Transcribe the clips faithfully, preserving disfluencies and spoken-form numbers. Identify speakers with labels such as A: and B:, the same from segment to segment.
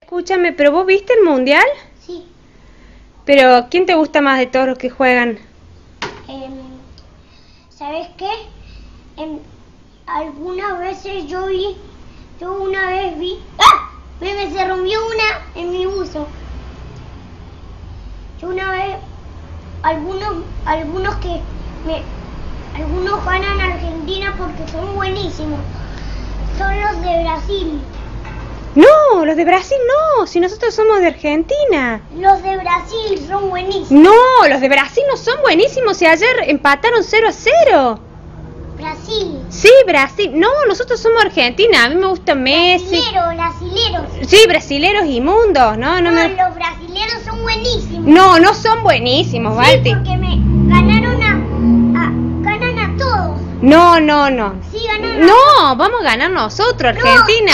A: Escúchame, ¿pero vos viste el mundial?
B: Sí.
A: Pero, ¿quién te gusta más de todos los que juegan?
B: Eh, ¿Sabes qué? En, algunas veces yo vi, yo una vez vi, ¡ah! Me, me se rompió una en mi buzo. Yo una vez, algunos, algunos que me, algunos ganan a Argentina porque son buenísimos. Son los de Brasil.
A: No, los de Brasil no, si nosotros somos de Argentina.
B: Los de Brasil son buenísimos.
A: No, los de Brasil no son buenísimos, si ayer empataron cero a cero.
B: Brasil.
A: Sí, Brasil. No, nosotros somos Argentina, a mí me gusta Messi.
B: Brasileros, brasileros.
A: Sí, brasileros inmundos, no, no,
B: No,
A: me...
B: los brasileros son buenísimos.
A: No, no son buenísimos,
B: Sí,
A: Balti.
B: porque me ganaron a, a, ganan a todos.
A: No, no, no.
B: Sí, ganan a
A: No, vamos a ganar nosotros, Argentina.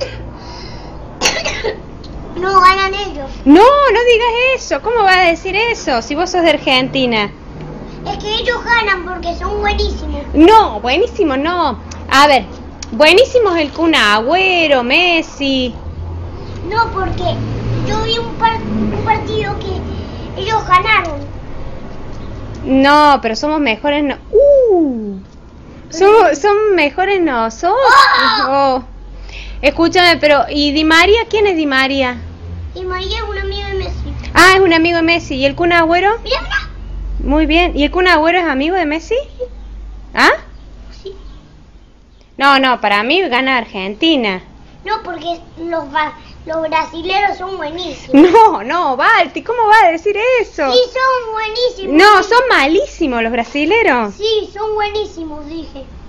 B: No, ganan ellos.
A: No, no digas eso. ¿Cómo vas a decir eso si vos sos de Argentina?
B: Es que ellos ganan porque son buenísimos.
A: No, buenísimo, no. A ver, buenísimo es el Kun Agüero, Messi.
B: No, porque yo vi un, par, un partido que ellos ganaron.
A: No, pero somos mejores. No... Uh, somos, son mejores nosotros. Oh. Escúchame, pero ¿y Di María? ¿Quién es Di María?
B: Y María es un amigo de Messi.
A: Ah, es un amigo de Messi. ¿Y el Kun Agüero?
B: Mira, mira.
A: Muy bien. ¿Y el Kun Agüero es amigo de Messi? ¿Ah?
B: Sí.
A: No, no, para mí gana Argentina.
B: No, porque los, los brasileros son buenísimos.
A: No, no, Balti, ¿cómo va a decir eso?
B: Sí, son buenísimos.
A: No, son malísimos los brasileros.
B: Sí, son buenísimos, dije.